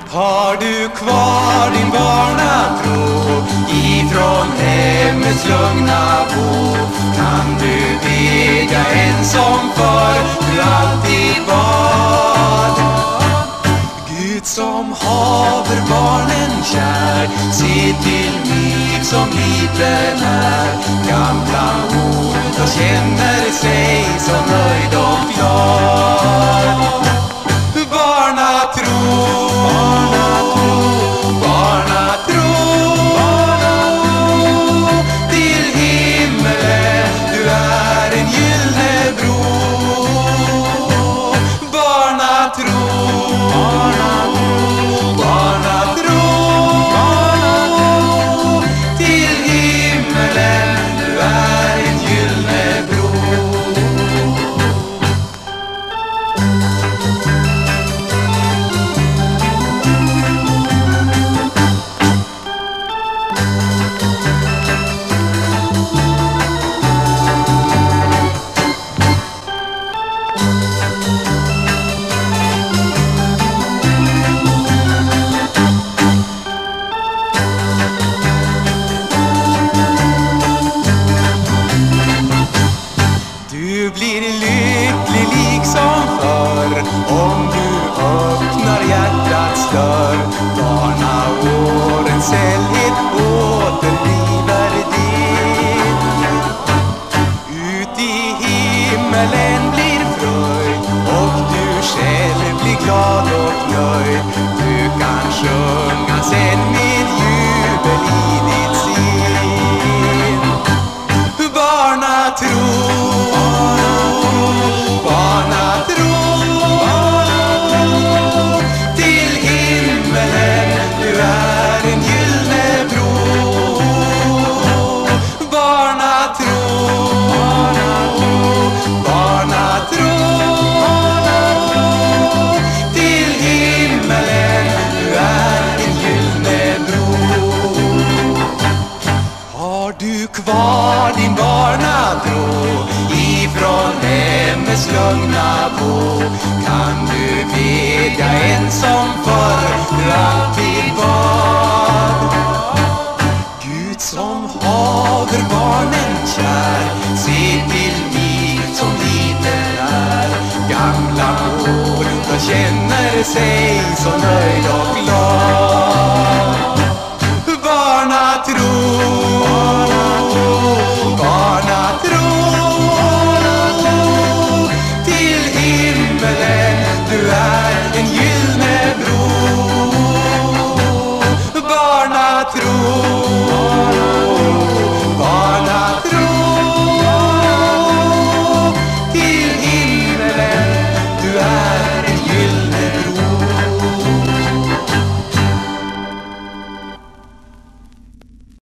Har du kvar din barnatro ifrån hemmets lugna bo? Kan du bedja en som förr du alltid bad? Gud som haver barnen kär, se till mig som liten är. Gamla ord och känner sig så nöjd och glad. Barnatro, barnatro, till himmelen, du är en gyllene bro. Barnatro, barnatro, till himmelen, du är en gyllene bro. Du blir lycklig liksom förr om du öppnar hjärtats dörr. Barnaårens sällhet återlivar din. Ut i himmelen blir fröjd och du själv blir glad och nöjd. Du kan sjunga sen med jubel i ditt sin. Barnatro, barnatro, till himmelen, du är en gyllene bro. Barnatro, barnatro, till himmelen, du är en gyllene bro. Har du kvar din barnatro ifrån hemmets lugna bo? Kan du bedja en som förr du alltid bad? Gud som haver barnen kär, se till mig som liten är. Gamla mor, då känner sig så nöjd och glad.